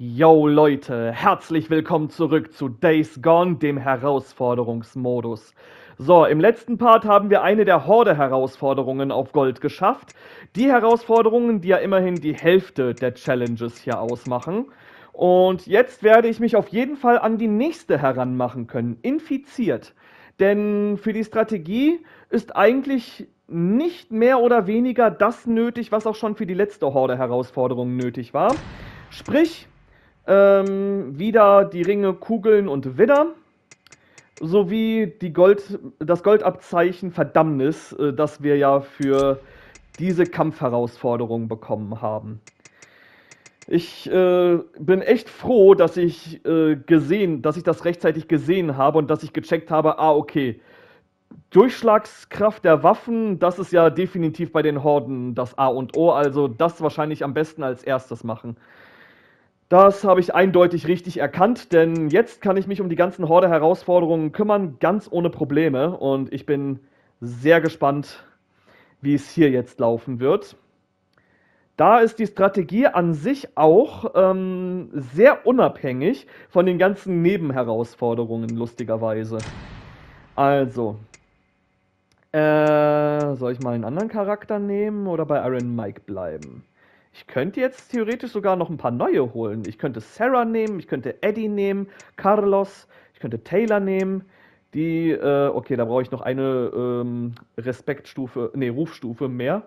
Yo Leute, herzlich willkommen zurück zu Days Gone, dem Herausforderungsmodus. So, im letzten Part haben wir eine der Horde-Herausforderungen auf Gold geschafft. Die Herausforderungen, die ja immerhin die Hälfte der Challenges hier ausmachen. Und jetzt werde ich mich auf jeden Fall an die nächste heranmachen können, Infiziert. Denn für die Strategie ist eigentlich nicht mehr oder weniger das nötig, was auch schon für die letzte Horde-Herausforderung nötig war. Sprich, wieder die Ringe, Kugeln und Widder, sowie das Goldabzeichen Verdammnis, das wir ja für diese Kampfherausforderung bekommen haben. Ich bin echt froh, dass ich das rechtzeitig gesehen habe und dass ich gecheckt habe, okay, Durchschlagskraft der Waffen, das ist ja definitiv bei den Horden das A und O, also das wahrscheinlich am besten als erstes machen. Das habe ich eindeutig richtig erkannt, denn jetzt kann ich mich um die ganzen Horde-Herausforderungen kümmern, ganz ohne Probleme. Und ich bin sehr gespannt, wie es hier jetzt laufen wird. Da ist die Strategie an sich auch sehr unabhängig von den ganzen Nebenherausforderungen, lustigerweise. Also, soll ich mal einen anderen Charakter nehmen oder bei Iron Mike bleiben? Ich könnte jetzt theoretisch sogar noch ein paar neue holen. Ich könnte Sarah nehmen, ich könnte Eddie nehmen, Carlos, ich könnte Taylor nehmen. Okay, da brauche ich noch eine Rufstufe mehr.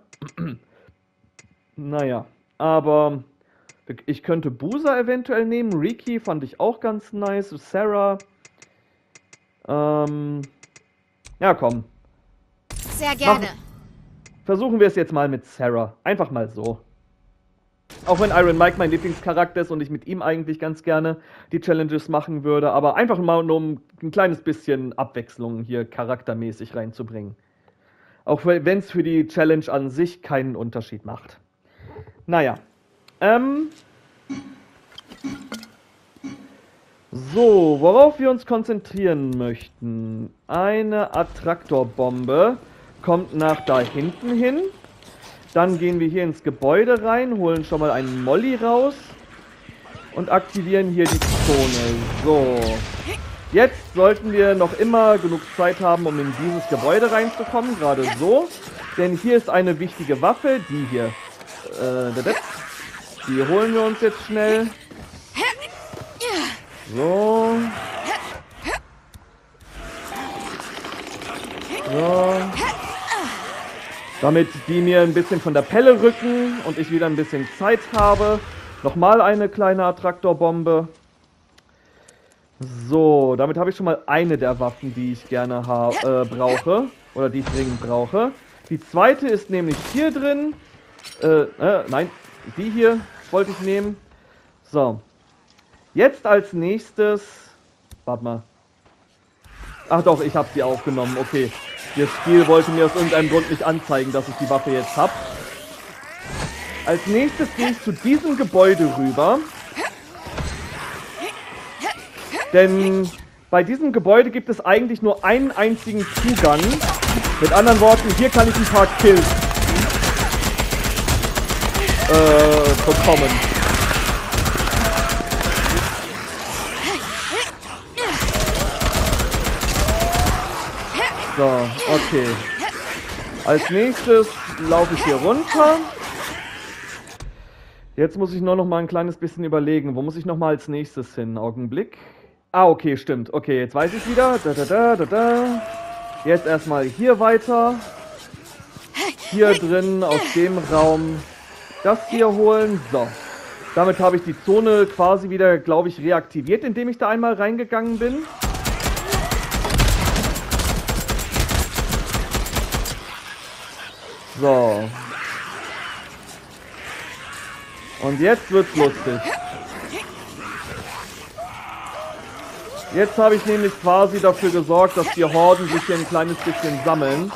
Naja, aber ich könnte Boozer eventuell nehmen. Riki fand ich auch ganz nice. Sarah. Ja, komm. Sehr gerne. Versuchen wir es jetzt mal mit Sarah. Einfach mal so. Auch wenn Iron Mike mein Lieblingscharakter ist und ich mit ihm eigentlich ganz gerne die Challenges machen würde, aber einfach mal um ein kleines bisschen Abwechslung hier charaktermäßig reinzubringen. Auch wenn es für die Challenge an sich keinen Unterschied macht. Naja. So, worauf wir uns konzentrieren möchten. Eine Attraktorbombe kommt nach da hinten hin. Dann gehen wir hier ins Gebäude rein, holen schon mal einen Molly raus und aktivieren hier die Zone. So, jetzt sollten wir noch immer genug Zeit haben, um in dieses Gebäude reinzukommen, gerade so. Denn hier ist eine wichtige Waffe, die hier. Die holen wir uns jetzt schnell. So. So. Damit die mir ein bisschen von der Pelle rücken und ich wieder ein bisschen Zeit habe. Nochmal eine kleine Attraktorbombe. So, damit habe ich schon mal eine der Waffen, die ich gerne brauche. Oder die ich dringend brauche. Die zweite ist nämlich hier drin. Nein, die hier wollte ich nehmen. So. Jetzt als nächstes. Warte mal. Ach doch, ich habe sie aufgenommen. Okay. Das Spiel wollte mir aus irgendeinem Grund nicht anzeigen, dass ich die Waffe jetzt habe. Als nächstes gehe ich zu diesem Gebäude rüber. Denn bei diesem Gebäude gibt es eigentlich nur einen einzigen Zugang. Mit anderen Worten, hier kann ich ein paar Kills bekommen. So, okay. Als nächstes laufe ich hier runter. Jetzt muss ich nur noch mal ein kleines bisschen überlegen. Wo muss ich noch mal als nächstes hin? Augenblick. Ah, okay, stimmt. Okay, jetzt weiß ich wieder. Jetzt erstmal hier weiter. Hier drin aus dem Raum das hier holen. So. Damit habe ich die Zone quasi wieder, glaube ich, reaktiviert, indem ich da einmal reingegangen bin. So. Und jetzt wird's lustig. Jetzt habe ich nämlich quasi dafür gesorgt, dass die Horden sich hier ein kleines bisschen sammeln.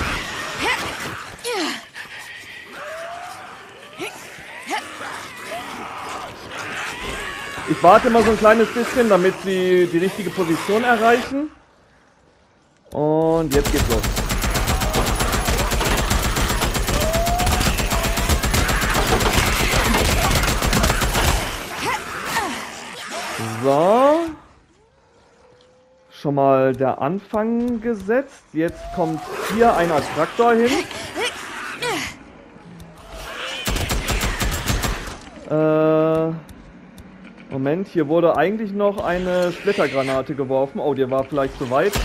Ich warte mal so ein kleines bisschen, damit sie die richtige Position erreichen. Und jetzt geht's los. So. Schon mal der Anfang gesetzt. Jetzt kommt hier ein Attraktor hin. Moment, hier wurde eigentlich noch eine Splittergranate geworfen. Oh, die war vielleicht zu weit.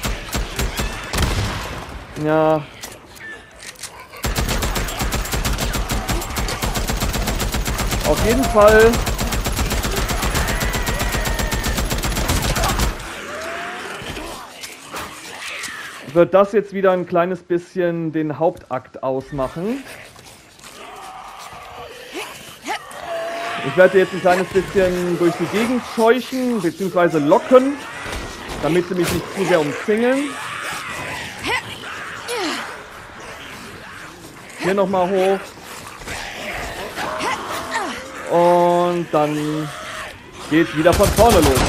Ja. Auf jeden Fall wird das jetzt wieder ein kleines bisschen den Hauptakt ausmachen. Ich werde jetzt ein kleines bisschen durch die Gegend scheuchen, beziehungsweise locken, damit sie mich nicht zu sehr umzingeln. Hier nochmal hoch. Und dann geht wieder von vorne los.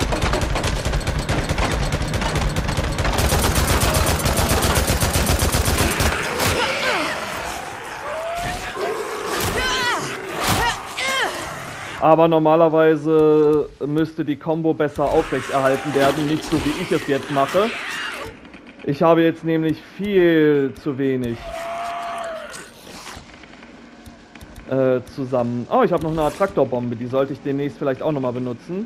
Aber normalerweise müsste die Combo besser aufrechterhalten werden, nicht so wie ich es jetzt mache. Ich habe jetzt nämlich viel zu wenig zusammen. Oh, ich habe noch eine Attraktorbombe, die sollte ich demnächst vielleicht auch nochmal benutzen.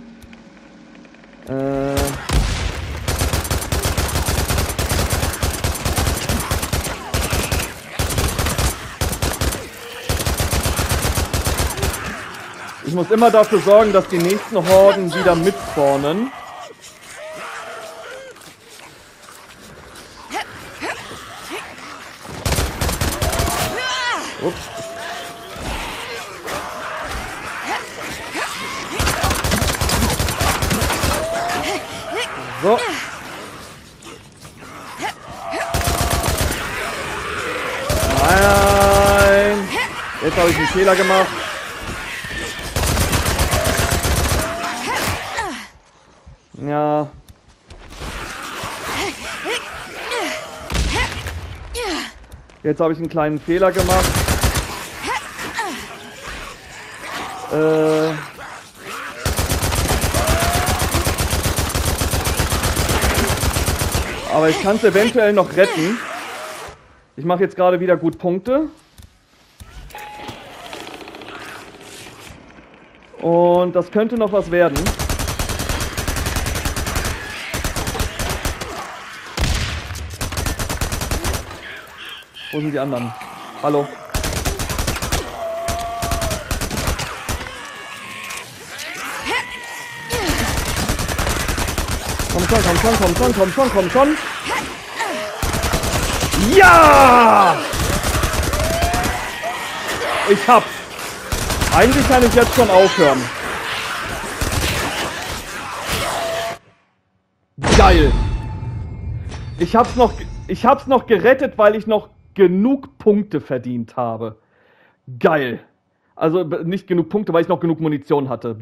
Ich muss immer dafür sorgen, dass die nächsten Horden wieder mitspawnen. Ups. So. Nein. Jetzt habe ich einen Fehler gemacht. Ja. Jetzt habe ich einen kleinen Fehler gemacht. Aber ich kann es eventuell noch retten. Ich mache jetzt gerade wieder gut Punkte. Und das könnte noch was werden. Wo sind die anderen? Hallo? Komm schon. Ja! Ich hab's. Eigentlich kann ich jetzt schon aufhören. Geil. Ich hab's noch gerettet, weil ich noch genug Punkte verdient habe. Geil. Also nicht genug Punkte, weil ich noch genug Munition hatte.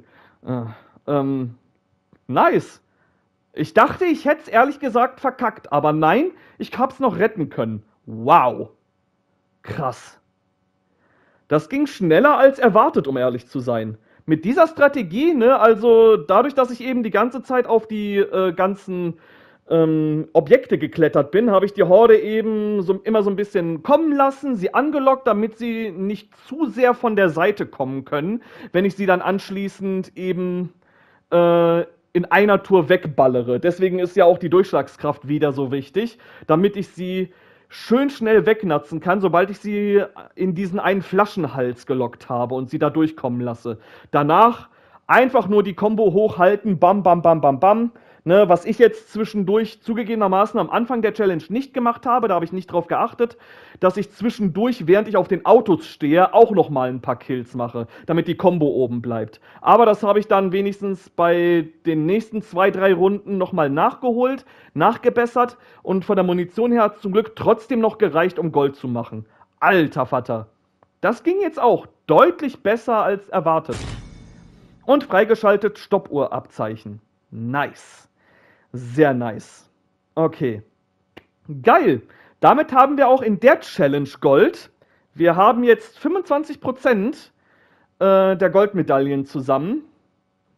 Nice. Ich dachte, ich hätte es ehrlich gesagt verkackt, aber nein, ich hab's noch retten können. Wow. Krass. Das ging schneller als erwartet, um ehrlich zu sein. Mit dieser Strategie, ne, also dadurch, dass ich eben die ganze Zeit auf die ganzen Objekte geklettert bin, habe ich die Horde eben immer so ein bisschen kommen lassen, sie angelockt, damit sie nicht zu sehr von der Seite kommen können, wenn ich sie dann anschließend eben in einer Tour wegballere. Deswegen ist ja auch die Durchschlagskraft wieder so wichtig, damit ich sie schön schnell wegnatzen kann, sobald ich sie in diesen einen Flaschenhals gelockt habe und sie da durchkommen lasse. Danach einfach nur die Combo hochhalten, bam, bam, bam, bam, bam. Ne, was ich jetzt zwischendurch zugegebenermaßen am Anfang der Challenge nicht gemacht habe, da habe ich nicht drauf geachtet, dass ich zwischendurch, während ich auf den Autos stehe, auch nochmal ein paar Kills mache, damit die Combo oben bleibt. Aber das habe ich dann wenigstens bei den nächsten 2, 3 Runden nochmal nachgeholt, nachgebessert und von der Munition her hat es zum Glück trotzdem noch gereicht, um Gold zu machen. Alter Vater. Das ging jetzt auch deutlich besser als erwartet. Und freigeschaltet Stoppuhrabzeichen. Nice. Sehr nice. Okay. Geil. Damit haben wir auch in der Challenge Gold. Wir haben jetzt 25% der Goldmedaillen zusammen.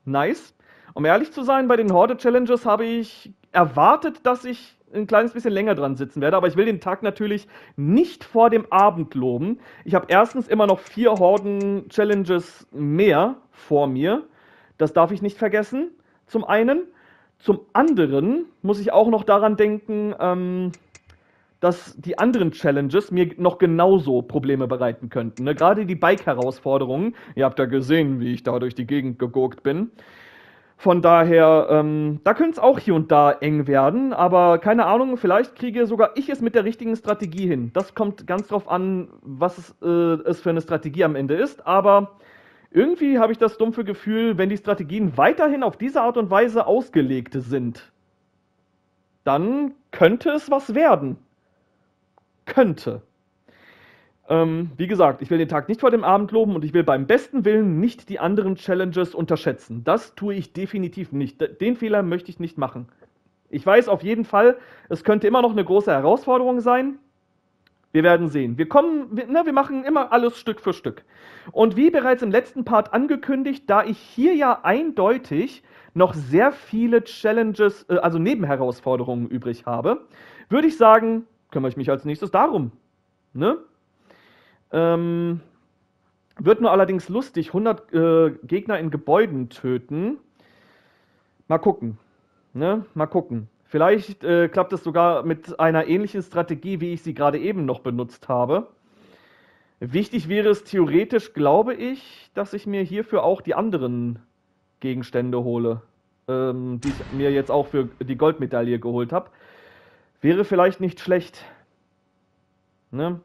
Nice. Um ehrlich zu sein, bei den Horde-Challenges habe ich erwartet, dass ich ein kleines bisschen länger dran sitzen werde, aber ich will den Tag natürlich nicht vor dem Abend loben. Ich habe erstens immer noch 4 Horden-Challenges mehr vor mir. Das darf ich nicht vergessen, zum einen. Zum anderen muss ich auch noch daran denken, dass die anderen Challenges mir noch genauso Probleme bereiten könnten. Ne? Gerade die Bike-Herausforderungen. Ihr habt ja gesehen, wie ich da durch die Gegend gegurkt bin. Von daher, da könnte es auch hier und da eng werden, aber keine Ahnung, vielleicht kriege sogar ich es mit der richtigen Strategie hin. Das kommt ganz drauf an, was es für eine Strategie am Ende ist, aber irgendwie habe ich das dumpfe Gefühl, wenn die Strategien weiterhin auf diese Art und Weise ausgelegt sind, dann könnte es was werden. Könnte. Wie gesagt, ich will den Tag nicht vor dem Abend loben und ich will beim besten Willen nicht die anderen Challenges unterschätzen. Das tue ich definitiv nicht. Den Fehler möchte ich nicht machen. Ich weiß auf jeden Fall, es könnte immer noch eine große Herausforderung sein. Wir werden sehen. Wir machen immer alles Stück für Stück. Und wie bereits im letzten Part angekündigt, da ich hier ja eindeutig noch sehr viele Challenges, also Nebenherausforderungen übrig habe, würde ich sagen, kümmere ich mich als nächstes darum. Ne? Wird nur allerdings lustig, 100 Gegner in Gebäuden töten. Mal gucken. Ne? Mal gucken. Vielleicht klappt es sogar mit einer ähnlichen Strategie, wie ich sie gerade eben noch benutzt habe. Wichtig wäre es theoretisch, glaube ich, dass ich mir hierfür auch die anderen Gegenstände hole, die ich mir jetzt auch für die Goldmedaille geholt habe. Wäre vielleicht nicht schlecht. Ne?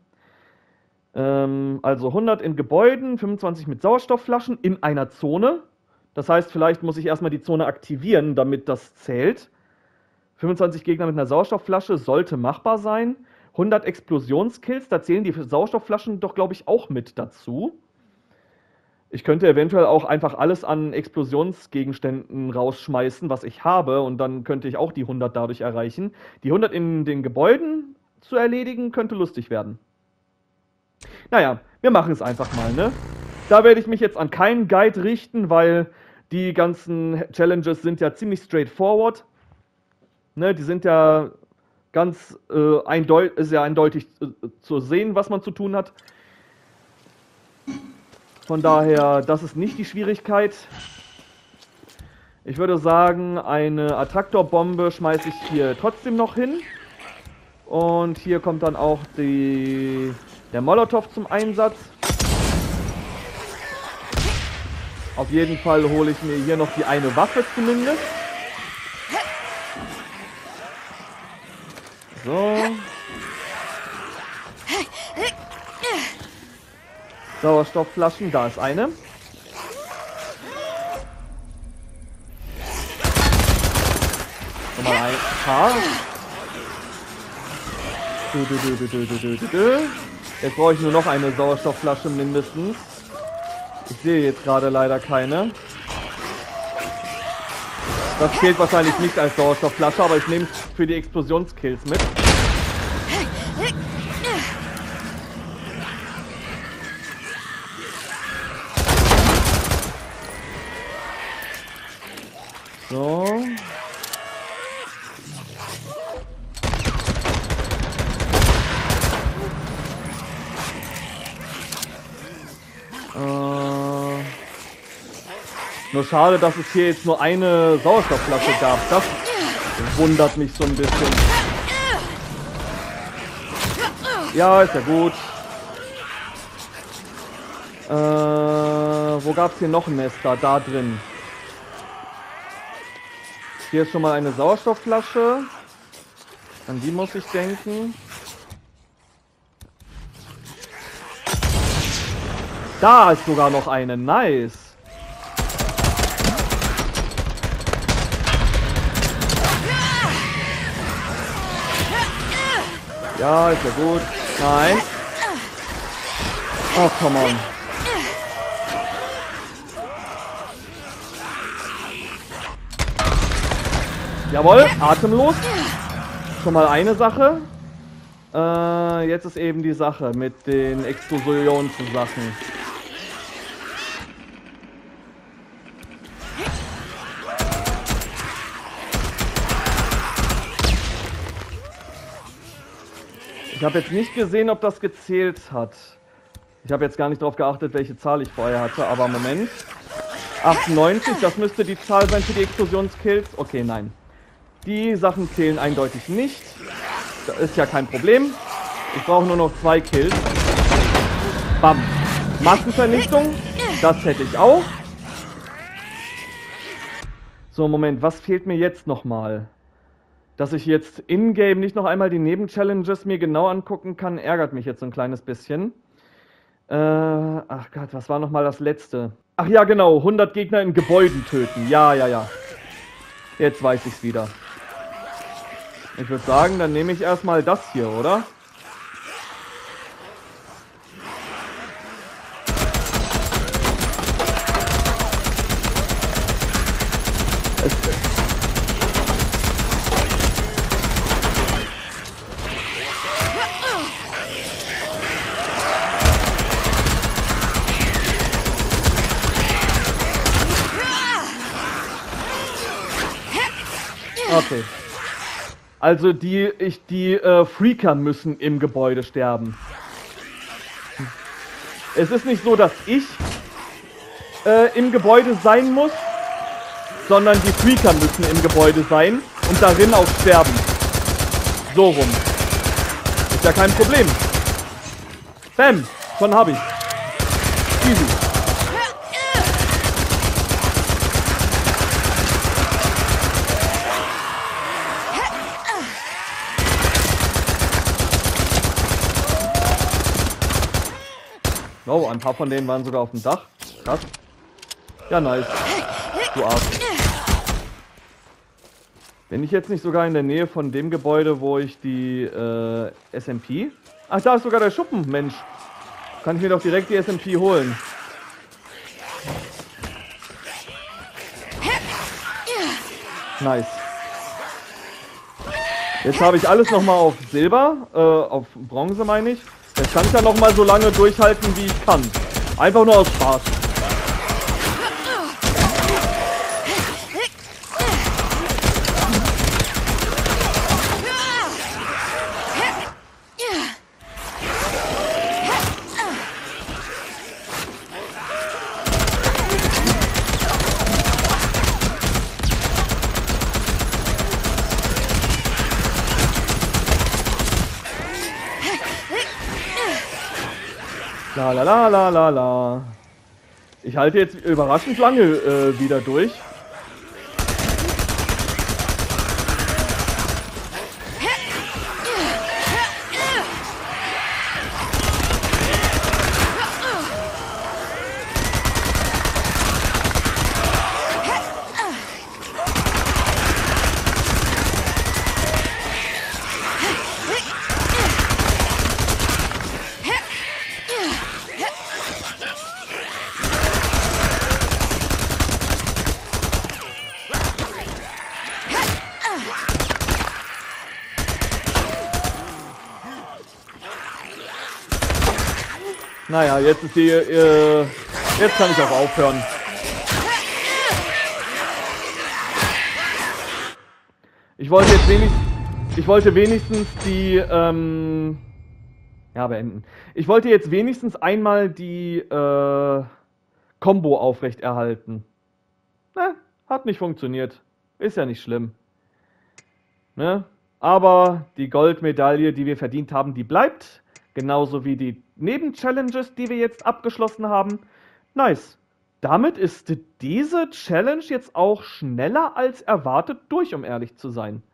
Also 100 in Gebäuden, 25 mit Sauerstoffflaschen in einer Zone. Das heißt, vielleicht muss ich erstmal die Zone aktivieren, damit das zählt. 25 Gegner mit einer Sauerstoffflasche sollte machbar sein. 100 Explosionskills, da zählen die Sauerstoffflaschen doch, glaube ich, auch mit dazu. Ich könnte eventuell auch einfach alles an Explosionsgegenständen rausschmeißen, was ich habe, und dann könnte ich auch die 100 dadurch erreichen. Die 100 in den Gebäuden zu erledigen, könnte lustig werden. Naja, wir machen es einfach mal, ne? Da werde ich mich jetzt an keinen Guide richten, weil die ganzen Challenges sind ja ziemlich straightforward. Ne, die sind ja ganz eindeutig zu sehen, was man zu tun hat. Von daher, das ist nicht die Schwierigkeit. Ich würde sagen, eine Attraktorbombe schmeiße ich hier trotzdem noch hin. Und hier kommt dann auch der Molotow zum Einsatz. Auf jeden Fall hole ich mir hier noch die eine Waffe zumindest. So. Sauerstoffflaschen, da ist eine. Nochmal ein paar. Jetzt brauche ich nur noch eine Sauerstoffflasche mindestens. Ich sehe jetzt gerade leider keine. Das zählt wahrscheinlich nicht als Sauerstoffflasche, aber ich nehme es für die Explosionskills mit. So. Nur schade, dass es hier jetzt nur eine Sauerstoffflasche gab. Das wundert mich so ein bisschen. Ja, ist ja gut. Wo gab es hier noch ein Nester? Da drin. Hier ist schon mal eine Sauerstoffflasche. An die muss ich denken. Da ist sogar noch eine. Nice. Ja, ist ja gut. Nein. Oh, come on. Jawohl, atemlos. Schon mal eine Sache. Jetzt ist eben die Sache mit den Explosionssachen. Ich habe jetzt nicht gesehen, ob das gezählt hat. Ich habe jetzt gar nicht darauf geachtet, welche Zahl ich vorher hatte, aber Moment. 98, das müsste die Zahl sein für die Explosionskills. Okay, nein. Die Sachen zählen eindeutig nicht. Das ist ja kein Problem. Ich brauche nur noch 2 Kills. Bam. Massenvernichtung. Das hätte ich auch. So, Moment, was fehlt mir jetzt nochmal? Dass ich jetzt in-game nicht noch einmal die Nebenchallenges mir genau angucken kann, ärgert mich jetzt so ein kleines bisschen. Ach Gott, was war nochmal das letzte? Ach ja, genau, 100 Gegner in Gebäuden töten. Ja. Jetzt weiß ich's wieder. Ich würde sagen, dann nehme ich erstmal das hier, oder? Okay. Also die Freaker müssen im Gebäude sterben. Es ist nicht so, dass ich im Gebäude sein muss, sondern die Freaker müssen im Gebäude sein und darin auch sterben. So rum. Ist ja kein Problem. Bam, schon hab ich. Easy. Oh, ein paar von denen waren sogar auf dem Dach. Krass. Ja, nice. Du Arsch. Bin ich jetzt nicht sogar in der Nähe von dem Gebäude, wo ich die SMP... Ach, da ist sogar der Schuppen, Mensch. Kann ich mir doch direkt die SMP holen. Nice. Jetzt habe ich alles nochmal auf Silber, auf Bronze meine ich. Jetzt kann ich ja nochmal so lange durchhalten, wie ich kann. Einfach nur aus Spaß. La. Ich halte jetzt überraschend lange wieder durch. Naja, jetzt ist die, jetzt kann ich auch aufhören. Ich wollte wenigstens die, ja, beenden. Ich wollte jetzt wenigstens einmal die, Combo aufrechterhalten. Ne, hat nicht funktioniert. Ist ja nicht schlimm. Ne? Aber die Goldmedaille, die wir verdient haben, die bleibt. Genauso wie die Nebenchallenges, die wir jetzt abgeschlossen haben. Nice. Damit ist diese Challenge jetzt auch schneller als erwartet durch, um ehrlich zu sein.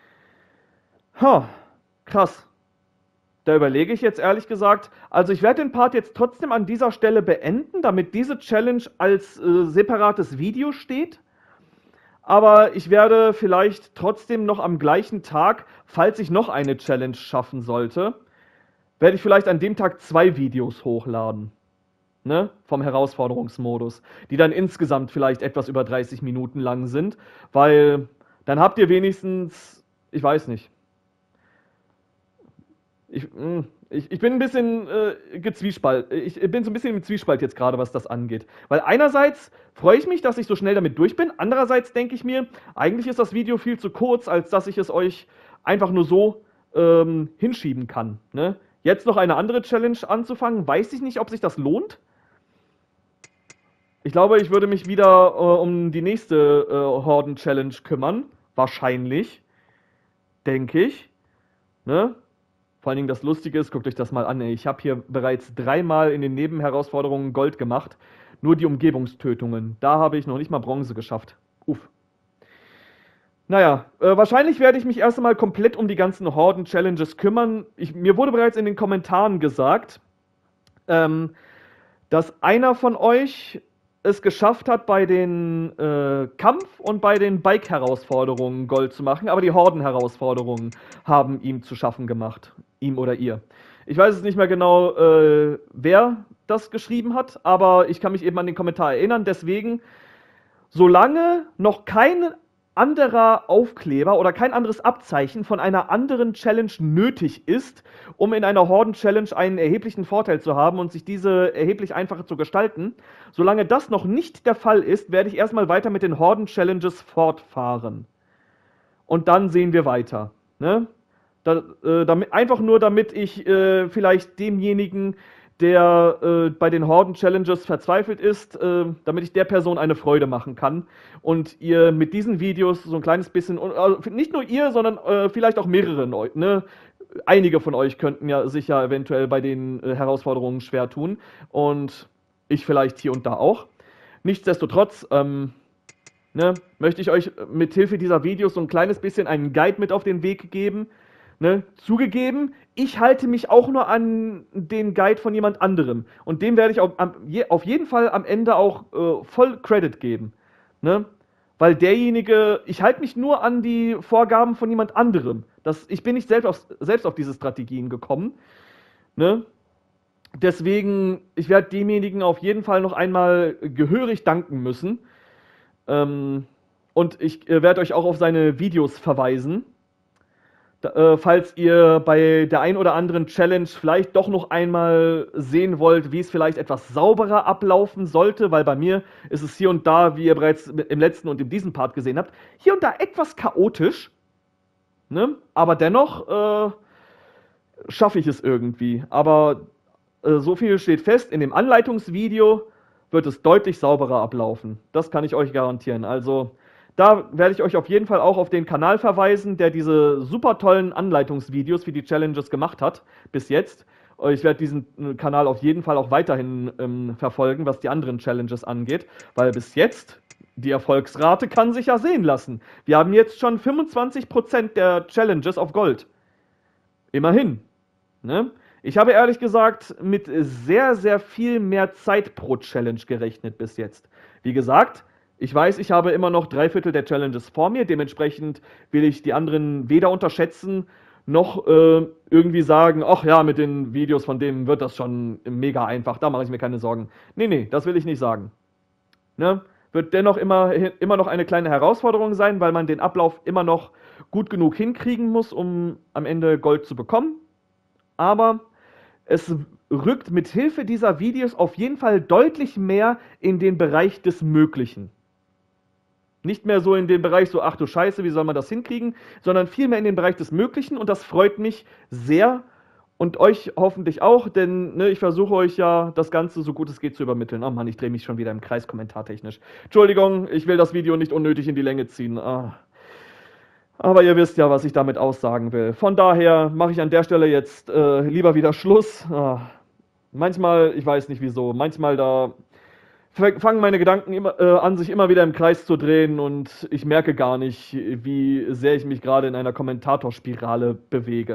Krass. Da überlege ich jetzt ehrlich gesagt. Also ich werde den Part jetzt trotzdem an dieser Stelle beenden, damit diese Challenge als separates Video steht. Aber ich werde vielleicht trotzdem noch am gleichen Tag, falls ich noch eine Challenge schaffen sollte, werde ich vielleicht an dem Tag 2 Videos hochladen, ne, vom Herausforderungsmodus, die dann insgesamt vielleicht etwas über 30 Minuten lang sind, weil dann habt ihr wenigstens, ich weiß nicht, ich bin ein bisschen gezwiespalt, ich bin so ein bisschen im Zwiespalt jetzt gerade, was das angeht, weil einerseits freue ich mich, dass ich so schnell damit durch bin, andererseits denke ich mir, eigentlich ist das Video viel zu kurz, als dass ich es euch einfach nur so hinschieben kann. Ne? Jetzt noch eine andere Challenge anzufangen, weiß ich nicht, ob sich das lohnt. Ich glaube, ich würde mich wieder um die nächste Horden-Challenge kümmern. Wahrscheinlich. Denke ich. Ne? Vor allen Dingen das Lustige ist, guckt euch das mal an, ey. Ich habe hier bereits 3-mal in den Nebenherausforderungen Gold gemacht. Nur die Umgebungstötungen. Da habe ich noch nicht mal Bronze geschafft. Uff. Naja, wahrscheinlich werde ich mich erst einmal komplett um die ganzen Horden-Challenges kümmern. Mir wurde bereits in den Kommentaren gesagt, dass einer von euch es geschafft hat, bei den Kampf- und bei den Bike-Herausforderungen Gold zu machen, aber die Horden-Herausforderungen haben ihm zu schaffen gemacht. Ihm oder ihr. Ich weiß es nicht mehr genau, wer das geschrieben hat, aber ich kann mich eben an den Kommentar erinnern. Deswegen, solange noch kein anderer Aufkleber oder kein anderes Abzeichen von einer anderen Challenge nötig ist, um in einer Horden-Challenge einen erheblichen Vorteil zu haben und sich diese erheblich einfacher zu gestalten, solange das noch nicht der Fall ist, werde ich erstmal weiter mit den Horden-Challenges fortfahren. Und dann sehen wir weiter. Ne? Einfach nur, damit ich vielleicht demjenigen, der bei den Horden-Challenges verzweifelt ist, damit ich der Person eine Freude machen kann und ihr mit diesen Videos so ein kleines bisschen, nicht nur ihr, sondern vielleicht auch mehrere, ne? Einige von euch könnten ja sich ja eventuell bei den Herausforderungen schwer tun und ich vielleicht hier und da auch. Nichtsdestotrotz, ne, möchte ich euch mit Hilfe dieser Videos so ein kleines bisschen einen Guide mit auf den Weg geben. Ne? Zugegeben, ich halte mich auch nur an den Guide von jemand anderem. Und dem werde ich auf jeden Fall am Ende auch voll Credit geben. Ne? Weil derjenige, ich halte mich nur an die Vorgaben von jemand anderem. Ich bin nicht selbst auf diese Strategien gekommen. Ne? Deswegen, ich werde demjenigen auf jeden Fall noch einmal gehörig danken müssen. Und ich werde euch auch auf seine Videos verweisen. Falls ihr bei der ein oder anderen Challenge vielleicht doch noch einmal sehen wollt, wie es vielleicht etwas sauberer ablaufen sollte, weil bei mir ist es hier und da, wie ihr bereits im letzten und in diesem Part gesehen habt, hier und da etwas chaotisch, ne? Aber dennoch schaffe ich es irgendwie. Aber so viel steht fest, in dem Anleitungsvideo wird es deutlich sauberer ablaufen. Das kann ich euch garantieren. Also da werde ich euch auf jeden Fall auch auf den Kanal verweisen, der diese super tollen Anleitungsvideos für die Challenges gemacht hat, bis jetzt. Ich werde diesen Kanal auf jeden Fall auch weiterhin verfolgen, was die anderen Challenges angeht, weil bis jetzt, die Erfolgsrate kann sich ja sehen lassen. Wir haben jetzt schon 25% der Challenges auf Gold. Immerhin. Ne? Ich habe ehrlich gesagt mit sehr, sehr viel mehr Zeit pro Challenge gerechnet bis jetzt. Wie gesagt, ich weiß, ich habe immer noch 3/4 der Challenges vor mir, dementsprechend will ich die anderen weder unterschätzen, noch irgendwie sagen, ach ja, mit den Videos von dem wird das schon mega einfach, da mache ich mir keine Sorgen. Nee, das will ich nicht sagen. Ne? Wird dennoch immer noch eine kleine Herausforderung sein, weil man den Ablauf immer noch gut genug hinkriegen muss, um am Ende Gold zu bekommen. Aber es rückt mit Hilfe dieser Videos auf jeden Fall deutlich mehr in den Bereich des Möglichen. Nicht mehr so in den Bereich so, ach du Scheiße, wie soll man das hinkriegen, sondern vielmehr in den Bereich des Möglichen und das freut mich sehr und euch hoffentlich auch, denn ne, ich versuche euch ja das Ganze so gut es geht zu übermitteln. Oh Mann, ich drehe mich schon wieder im Kreis kommentartechnisch. Entschuldigung, ich will das Video nicht unnötig in die Länge ziehen. Aber ihr wisst ja, was ich damit aussagen will. Von daher mache ich an der Stelle jetzt lieber wieder Schluss. Manchmal, ich weiß nicht wieso, manchmal da fangen meine Gedanken immer, an, sich immer wieder im Kreis zu drehen und ich merke gar nicht, wie sehr ich mich gerade in einer Kommentatorspirale bewege.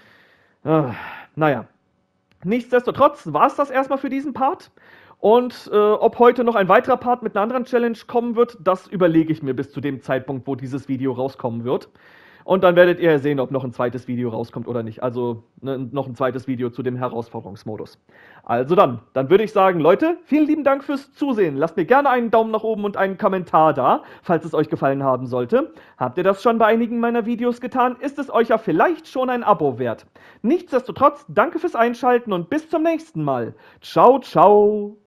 Naja, nichtsdestotrotz war es das erstmal für diesen Part. Und ob heute noch ein weiterer Part mit einer anderen Challenge kommen wird, das überlege ich mir bis zu dem Zeitpunkt, wo dieses Video rauskommen wird. Und dann werdet ihr sehen, ob noch ein zweites Video rauskommt oder nicht. Also noch ein zweites Video zu dem Herausforderungsmodus. Also dann würde ich sagen, Leute, vielen lieben Dank fürs Zusehen. Lasst mir gerne einen Daumen nach oben und einen Kommentar da, falls es euch gefallen haben sollte. Habt ihr das schon bei einigen meiner Videos getan? Ist es euch ja vielleicht schon ein Abo wert. Nichtsdestotrotz, danke fürs Einschalten und bis zum nächsten Mal. Ciao, ciao.